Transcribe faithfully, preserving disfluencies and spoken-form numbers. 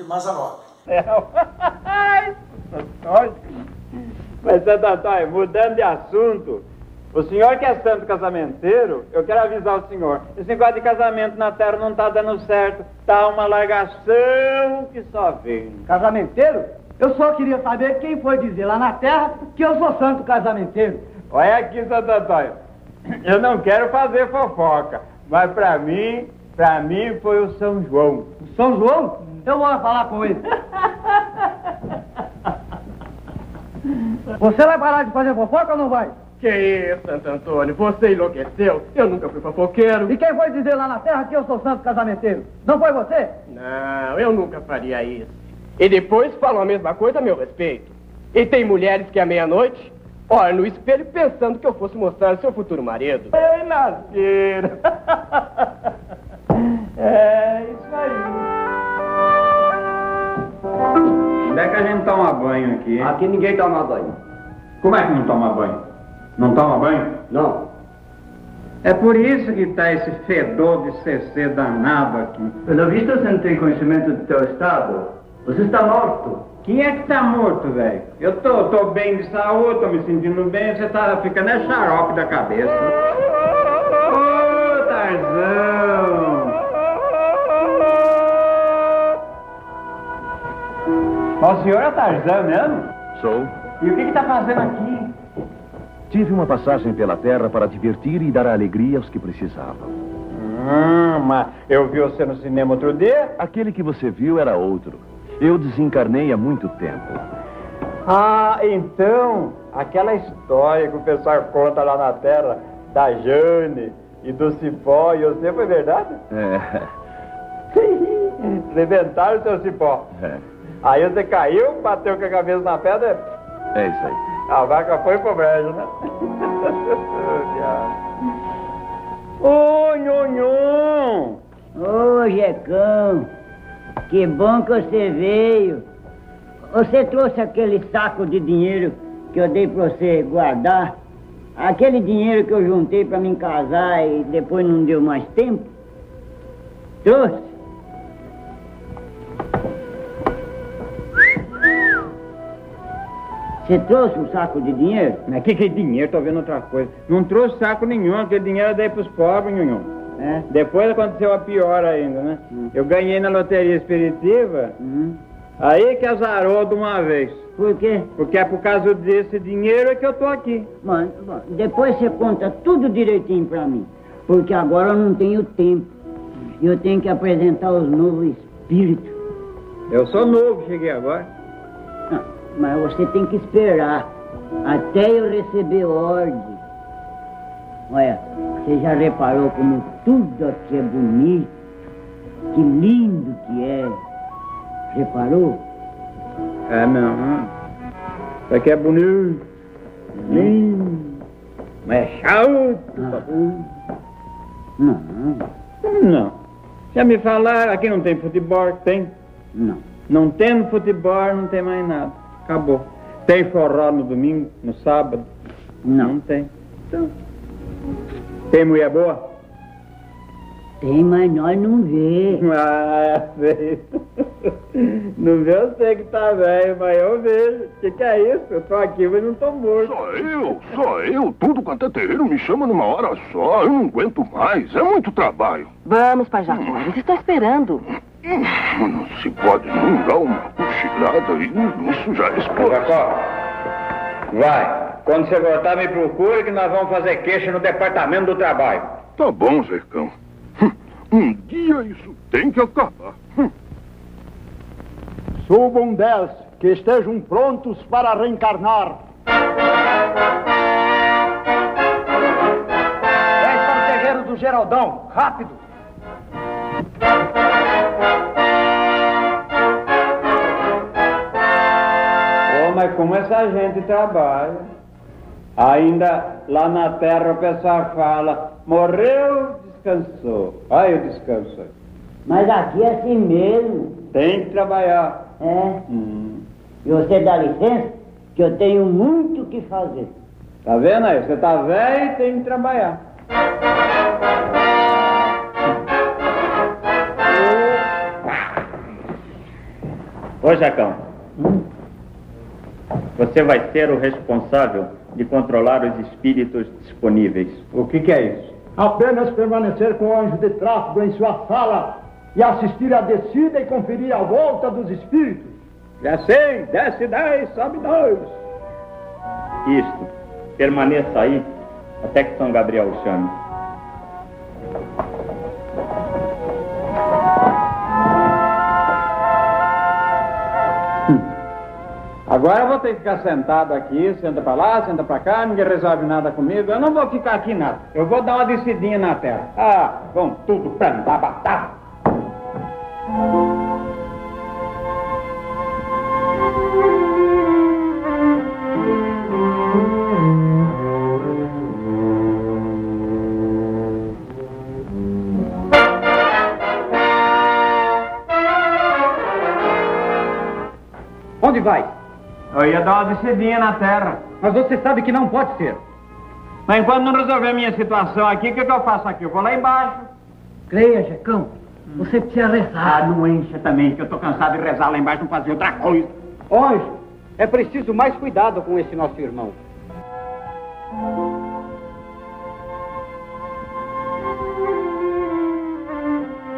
Mazzaropi. É. Mas, Santo Antônio, mudando de assunto, o senhor que é santo casamenteiro, eu quero avisar o senhor, esse negócio de casamento na terra não tá dando certo, tá uma largação que só vem. Casamenteiro? Eu só queria saber quem foi dizer lá na terra que eu sou santo casamenteiro. Olha aqui, Santo Antônio, eu não quero fazer fofoca, mas pra mim, pra mim foi o São João. O São João? Eu vou falar com ele. Você vai parar de fazer fofoca ou não vai? Que isso, Santo Antônio, você enlouqueceu? Eu nunca fui fofoqueiro. E quem foi dizer lá na terra que eu sou santo casamenteiro? Não foi você? Não, eu nunca faria isso. E depois falam a mesma coisa a meu respeito. E tem mulheres que à meia-noite olham no espelho pensando que eu fosse mostrar seu futuro marido. Ei, nasceram. É, isso aí. Onde é que a gente toma banho aqui? Aqui ninguém toma banho. Como é que não toma banho? Não toma banho? Não. É por isso que tá esse fedor de C C danado aqui. Pelo visto você não tem conhecimento do teu estado. Você está morto. Quem é que tá morto, velho? Eu tô, tô bem de saúde, tô me sentindo bem, você tá ficando é xarope da cabeça. Ô, Tarzão! Ó, o senhor é Tarzão mesmo? Sou. E o que que tá fazendo aqui? Tive uma passagem pela terra para divertir e dar alegria aos que precisavam. Hum, mas eu vi você no cinema outro dia? Aquele que você viu era outro. Eu desencarnei há muito tempo. Ah, então, aquela história que o pessoal conta lá na terra, da Jane e do Cipó e você, foi verdade? É. Inventaram o seu Cipó. É. Aí você caiu, bateu com a cabeça na pedra. É isso aí. A vaca foi pro brejo, né? Ô, nhonhon! Ô, Jecão, que bom que você veio. Você trouxe aquele saco de dinheiro que eu dei pra você guardar? Aquele dinheiro que eu juntei pra me casar e depois não deu mais tempo? Trouxe? Você trouxe um saco de dinheiro? Mas que que é dinheiro? Tô vendo outra coisa. Não trouxe saco nenhum, aquele dinheiro eu dei pros pobres, nhonhon. É? Depois aconteceu a pior ainda, né? Hum. Eu ganhei na loteria espiritiva, Hum. aí que azarou de uma vez. Por quê? Porque é por causa desse dinheiro que eu tô aqui. Bom, bom, depois você conta tudo direitinho pra mim. Porque agora eu não tenho tempo. Eu tenho que apresentar os novos espíritos. Eu sou novo, cheguei agora. Não, mas você tem que esperar até eu receber ordem. Olha, você já reparou como tudo aqui é bonito? Que lindo que é. Reparou? É, não. Isso aqui é bonito. Lindo. Mas é chato. Ah. Não, Não. Já me falaram, aqui não tem futebol, tem? não. Não tendo futebol, não tem mais nada. Acabou. Tem forró no domingo, no sábado? Não. Não tem. Então. Tem mulher boa? Tem, mas nós não vê. Ah, sei. Não vê, eu sei que tá velho, mas eu vejo. O que, que é isso? Eu tô aqui, mas não tô morto. Só eu, só eu. Tudo quanto é terreiro me chama numa hora só. Eu não aguento mais. É muito trabalho. Vamos, Pai Jacó. Eles estão esperando. Hum, Não se pode não dar uma cochilada e isso já é exploração. Jacó, vai. Quando você voltar, me procura que nós vamos fazer queixa no departamento do trabalho. Tá bom, Zecão. Hum, Um dia isso tem que acabar. Hum. Subam dez, que estejam prontos para reencarnar. Dez para o terreiro do Geraldão, rápido! Ô, mas como essa gente trabalha? Ainda lá na terra o pessoal fala, morreu, descansou. Olha o descanso aí. Mas aqui é assim mesmo. Tem que trabalhar. É? Hum. E você dá licença, que eu tenho muito o que fazer. Tá vendo aí? Você tá velho e tem que trabalhar. Ô, Jacão. Hum? Você vai ser o responsável de controlar os espíritos disponíveis. O que, que é isso? Apenas permanecer com o anjo de tráfego em sua sala e assistir à descida e conferir a volta dos espíritos. Já sei, desce dez, sobe dois. Isto, permaneça aí até que São Gabriel o chame. Agora eu vou ter que ficar sentado aqui, senta pra lá, senta pra cá, ninguém resolve nada comigo. Eu não vou ficar aqui nada. Eu vou dar uma descidinha na terra. Ah, vão tudo pra andar batata. Onde vai? Eu ia dar uma descidinha na terra. Mas você sabe que não pode ser. Mas enquanto não resolver a minha situação aqui, o que, que eu faço aqui? Eu vou lá embaixo. Creia, Jacão. Você precisa rezar. Ah, não encha também, que eu tô cansado de rezar lá embaixo, não fazer outra coisa. Anjo, é preciso mais cuidado com esse nosso irmão.